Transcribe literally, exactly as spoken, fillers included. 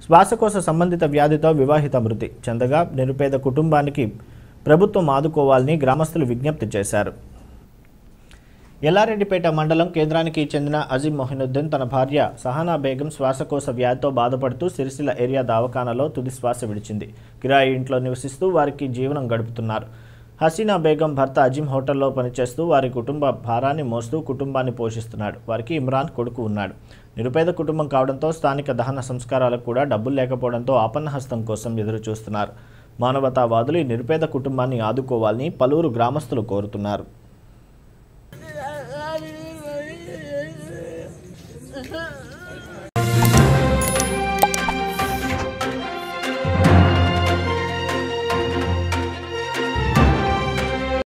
శ్వాసకోశ సంబంధిత వ్యాధితో వివాహిత మృతి చెందగా నిరుపేద కుటుంబానికి ప్రభుత్వం ఆదుకోవాలని గ్రామస్తులు విజ్ఞప్తి చేశారు. ఎల్లారెడ్డిపేట మండలం కేంద్రానికి చెందిన అజీం మొహినుద్దీన్ తన భార్య సహానా బేగం శ్వాసకోశ వ్యాధితో బాధపడుతూ సిరిసిల్ల ఏరియా దవాఖానాలో తుది శ్వాస విడిచింది. కిరాయి ఇంట్లో నివసిస్తూ వారికి జీవనం గడుపుతున్నారు. హసీనా బేగం భర్త అజీం హోటల్లో పనిచేస్తూ వారి కుటుంబ భారాన్ని మోస్తూ కుటుంబాన్ని పోషిస్తున్నాడు. వారికి ఇమ్రాన్ కొడుకు ఉన్నాడు. నిరుపేద కుటుంబం కావడంతో స్థానిక దహన సంస్కారాలకు కూడా డబ్బులు లేకపోవడంతో ఆపన్నహస్తం కోసం ఎదురు చూస్తున్నారు. మానవతావాదులు ఈ నిరుపేద కుటుంబాన్ని ఆదుకోవాలని పలువురు గ్రామస్తులు కోరుతున్నారు. Uh-huh.